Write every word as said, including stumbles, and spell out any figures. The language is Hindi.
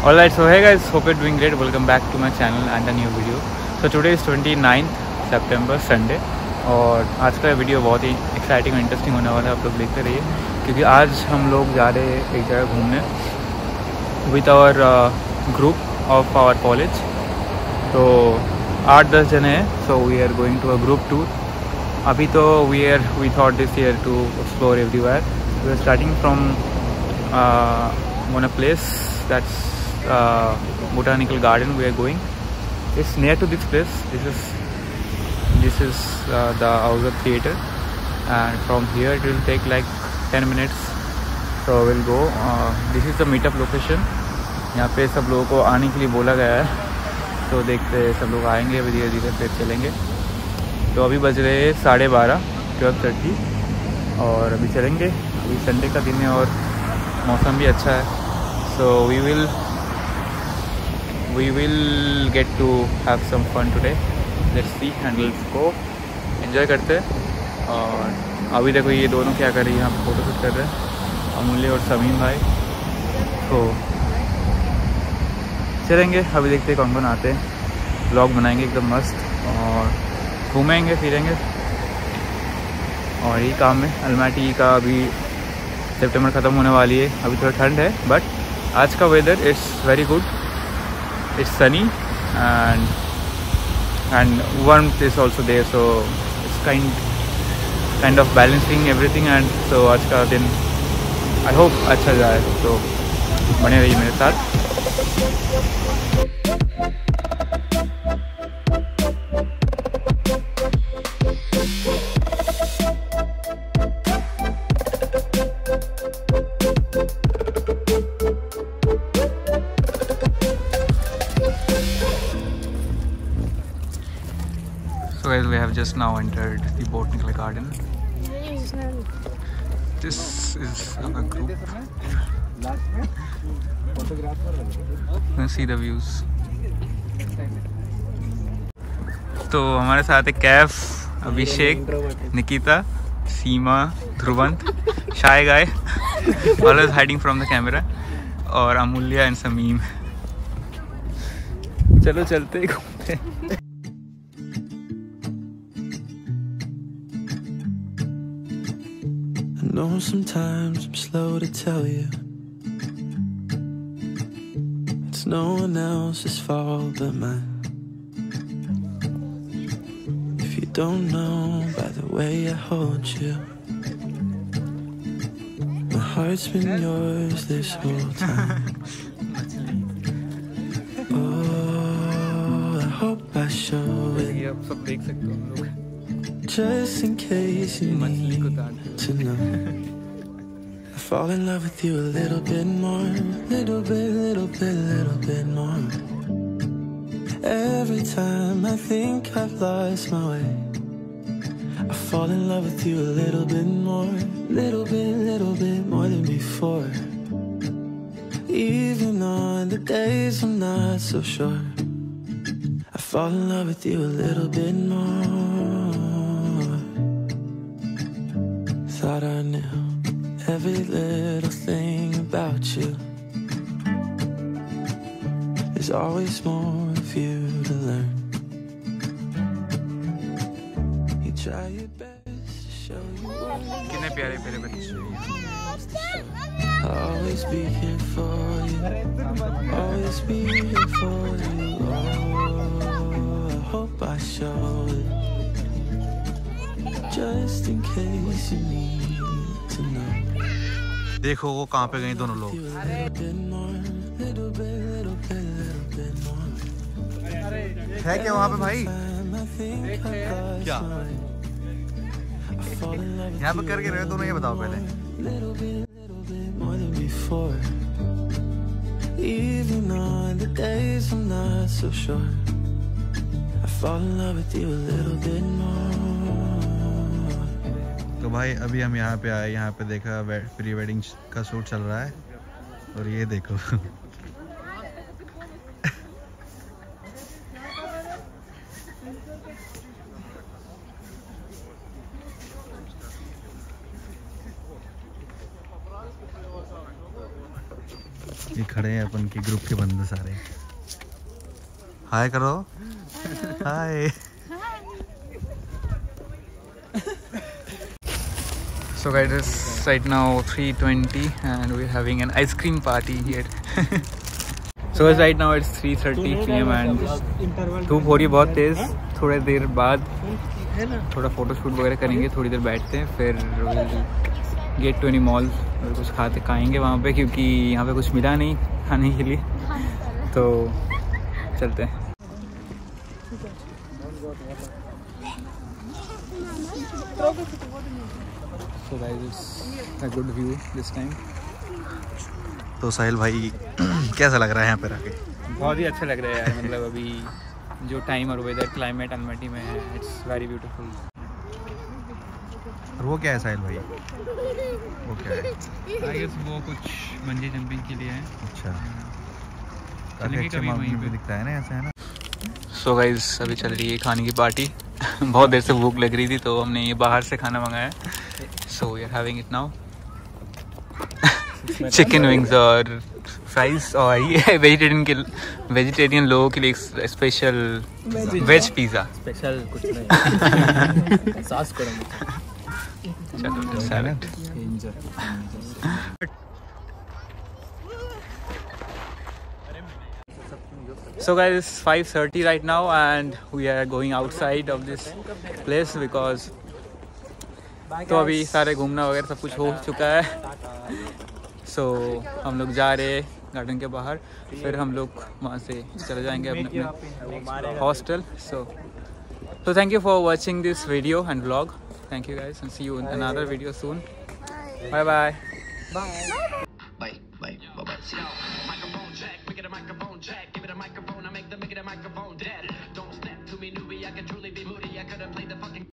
Alright, so hey guys, hope you're doing great. Welcome back to my channel and a new video. So today is twenty-ninth September, Sunday, और आज का वीडियो बहुत ही एक्साइटिंग और इंटरेस्टिंग होने वाला है, आप लोग देखते रहिए क्योंकि आज हम लोग जा रहे हैं एक जगह घूमने with our group of our college. तो आठ दस जने हैं, so we are going to a group tour. अभी तो we are we thought this year to explore everywhere. We are starting from one a place that's Uh, botanical garden. We are going, it's near to this place. This is this is uh, the Auger theater, and from here it will take like ten minutes, so we'll go. Uh, this is the meetup location. यहाँ पे सब लोगों को आने के लिए बोला गया है, तो देखते हैं सब लोग आएंगे, अभी धीरे धीरे फिर चलेंगे। तो अभी बज रहे हैं साढ़े बारह ट्वेल्व थर्टी और अभी चलेंगे। अभी संडे का दिन है और मौसम भी अच्छा है, so we will we will get to have some fun today. Let's see and let's go enjoy करते हैं। और अभी देखो ये दोनों क्या कर रही है, यहाँ फोटो शूट कर रहे हैं, अमूल्य और समीम भाई। तो चलेंगे, अभी देखते हैं कौन कौन आते हैं, ब्लॉग बनाएंगे एकदम मस्त और घूमेंगे फिरेंगे। और ये काम है अलमाटी का, अभी सितंबर ख़त्म होने वाली है, अभी थोड़ा ठंड है बट आज का weather it's very good. It's sunny and and warmth is also there, so it's kind kind of balancing everything, and so आज का दिन I hope अच्छा जाए, तो बने रहिए मेरे साथ। So guys, we have just now entered the botanical garden. This is our group. Let's see the views. तो हमारे साथ है कैफ, अभिषेक, निकिता, सीमा, ध्रुवंत, शाय गाय, always hiding from the camera, और अमूल्य एंड समीम। चलो चलते घूमते। I know sometimes I'm slow to tell you it's no one else's fault but mine. If you don't know by the way I hold you, my heart's been yours this whole time. Oh, I hope I show it, आप सब देख सकते हो हम लोग, just in case you need to know. I fall in love with you a little bit more, little bit, little bit, little bit more. Every time I think I've lost my way, I fall in love with you a little bit more, little bit, little bit more than before. Even on the days I'm not so sure, I fall in love with you a little bit more. Thought I knew every little thing about you. There's always more for you to learn. You try your best to show you what. कितने प्यारे प्यारे बच्चे। I'll always be here for you, always be here for you. Oh, I hope I show it, just in case you need to know. देखो वो कहाँ पे गए दोनों लोग। है क्या वहाँ पे भाई? क्या यहाँ पे करके रहे दोनों, ये बताओ पहले। Even on the days I'm not so sure, I fall in love with you a little bit more. तो भाई अभी हम यहाँ पे आए, यहाँ पे देखा प्री वेडिंग का शूट चल रहा है और ये देखो ये खड़े खड़े हैं अपन के ग्रुप के बंदे सारे। हाय करो, हाय। So guys, it's right now three twenty and we're having an ice cream party here. So guys, right now it's three thirty p m and धूप हो रही है बहुत तेज़। थोड़ी देर बाद थोड़ा फोटो शूट वगैरह करेंगे, थोड़ी देर बैठते हैं, फिर गेट टू एनी मॉल और कुछ खाते खाएंगे वहाँ पे, क्योंकि यहाँ पे कुछ मिला नहीं खाने के लिए, तो चलते हैं। So guys, it's a good view this time. तो साहिल भाई कैसा लग रहा है यहाँ पे आके? बहुत ही अच्छा लग रहा है यार, मतलब अभी जो टाइम और वेदर क्लाइमेट अलमटी में है, इट्स वेरी ब्यूटीफुल। और वो क्या है साहिल भाई? वो क्या है? आई गेस वो कुछ बंजी जंपिंग के लिए है। अच्छा, चलेंगे कभी वहीं पे, दिखता है ना ऐसा, है ना। सो गाइस, अभी चल रही है खाने की पार्टी। बहुत देर से भूख लग रही थी तो हमने ये बाहर से खाना मंगाया। So we are having it now. Chicken wings और फ्राइज, और ये वेजिटेरियन के वेजिटेरियन लोगों के लिए स्पेशल वेज पिज़्ज़ा। स्पेशल कुछ नहीं, सॉस करो। चलो salad. So guys, it's five thirty right now and we are going outside of this place because तो अभी सारे घूमना वगैरह सब कुछ हो चुका है। सो so, हम लोग जा रहे हैं गार्डन के बाहर, फिर हम लोग वहाँ से चले जाएंगे अपने अपने hostel. So so thank you for watching this video and vlog. Thank you guys and see you in another video soon. Bye bye. Bye. Bye. Bye. Bye. Bye. Microphone check. We get a microphone check. Give it a microphone. I make the make it a microphone dead. Don't step to me, newbie. I can truly.